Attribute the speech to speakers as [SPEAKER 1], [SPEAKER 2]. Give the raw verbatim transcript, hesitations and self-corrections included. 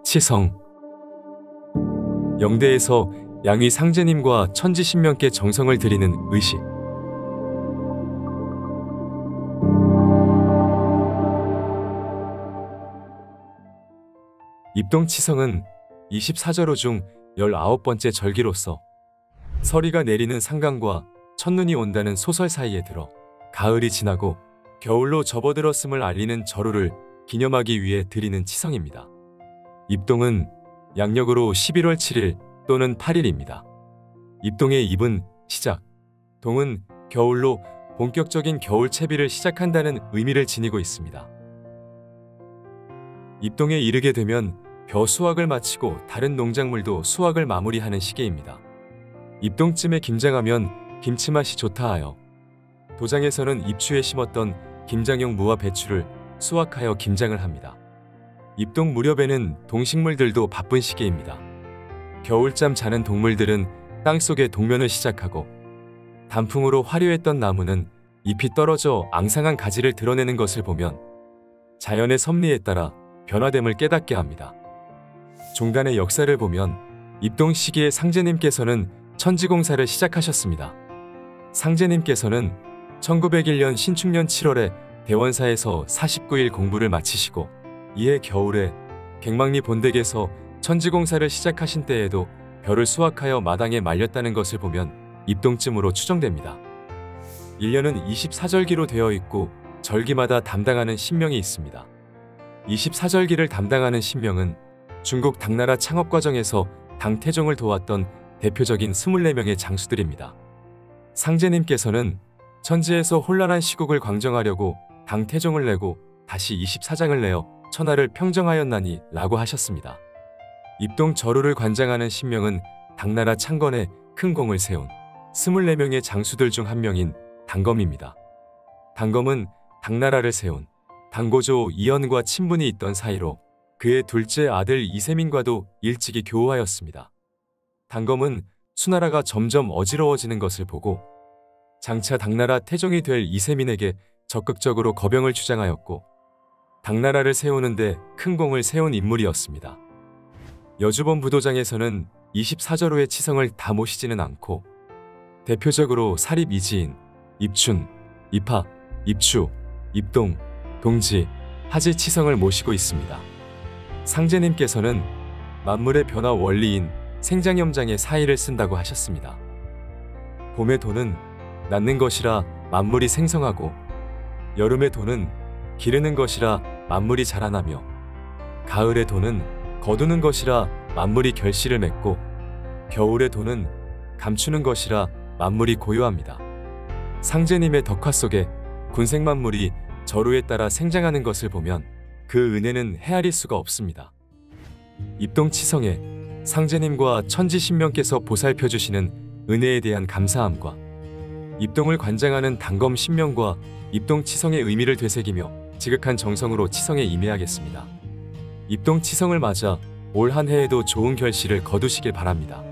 [SPEAKER 1] 치성. 영대에서 양위 상제님과 천지신명께 정성을 들이는 의식. 입동치성은 이십사절호 중 열아홉 번째 절기로서 서리가 내리는 상강과 첫눈이 온다는 소설 사이에 들어 가을이 지나고 겨울로 접어들었음을 알리는 절호를 기념하기 위해 드리는 치성입니다. 입동은 양력으로 십일월 칠일 또는 팔일입니다. 입동의 입은 시작, 동은 겨울로 본격적인 겨울 채비를 시작한다는 의미를 지니고 있습니다. 입동에 이르게 되면 벼 수확을 마치고 다른 농작물도 수확을 마무리하는 시기입니다. 입동쯤에 김장하면 김치 맛이 좋다 하여 도장에서는 입추에 심었던 김장용 무와 배추를 수확하여 김장을 합니다. 입동 무렵에는 동식물들도 바쁜 시기입니다. 겨울잠 자는 동물들은 땅속에 동면을 시작하고 단풍으로 화려했던 나무는 잎이 떨어져 앙상한 가지를 드러내는 것을 보면 자연의 섭리에 따라 변화됨을 깨닫게 합니다. 종단의 역사를 보면 입동 시기에 상제님께서는 천지공사를 시작하셨습니다. 상제님께서는 천구백일년 신축년 칠월에 대원사에서 사십구일 공부를 마치시고 이해 겨울에 갱망리 본댁에서 천지공사를 시작하신 때에도 벼를 수확하여 마당에 말렸다는 것을 보면 입동쯤으로 추정됩니다. 일 년은 이십사절기로 되어 있고 절기마다 담당하는 신명이 있습니다. 이십사절기를 담당하는 신명은 중국 당나라 창업 과정에서 당 태종을 도왔던 대표적인 스물네 명의 장수들입니다. 상제님께서는 천지에서 혼란한 시국을 광정하려고 당 태종을 내고 다시 이십사장을 내어 천하를 평정하였나니 라고 하셨습니다. 입동 절호를 관장하는 신명은 당나라 창건에 큰 공을 세운 스물네 명의 장수들 중 한 명인 당검입니다. 당검은 당나라를 세운 당고조 이연과 친분이 있던 사이로 그의 둘째 아들 이세민과도 일찍이 교우하였습니다. 당검은 수나라가 점점 어지러워지는 것을 보고 장차 당나라 태종이 될 이세민에게 적극적으로 거병을 주장하였고 당나라를 세우는데 큰 공을 세운 인물이었습니다. 여주본 부도장에서는 이십사절호의 치성을 다 모시지는 않고 대표적으로 사립 이지인, 입춘, 입하, 입추, 입동, 동지, 하지 치성을 모시고 있습니다. 상제님께서는 만물의 변화 원리인 생장염장의 사의를 쓴다고 하셨습니다. 봄의 도는 낳는 것이라 만물이 생성하고 여름의 도는 기르는 것이라 만물이 자라나며 가을의 도는 거두는 것이라 만물이 결실을 맺고 겨울의 도는 감추는 것이라 만물이 고요합니다. 상제님의 덕화 속에 군생만물이 절호에 따라 생장하는 것을 보면 그 은혜는 헤아릴 수가 없습니다. 입동치성에 상제님과 천지신명께서 보살펴 주시는 은혜에 대한 감사함과 입동을 관장하는 당검 신명과 입동치성의 의미를 되새기며 지극한 정성으로 치성에 임해야겠습니다. 입동치성을 맞아 올 한 해에도 좋은 결실을 거두시길 바랍니다.